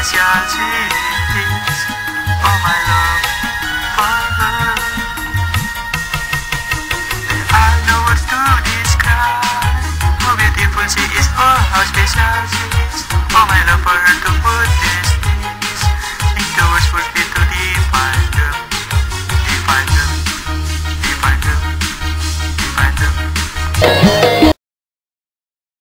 special she is. Oh my love for her. There are no words to describe how beautiful she is, or how special she is. Oh my love for her to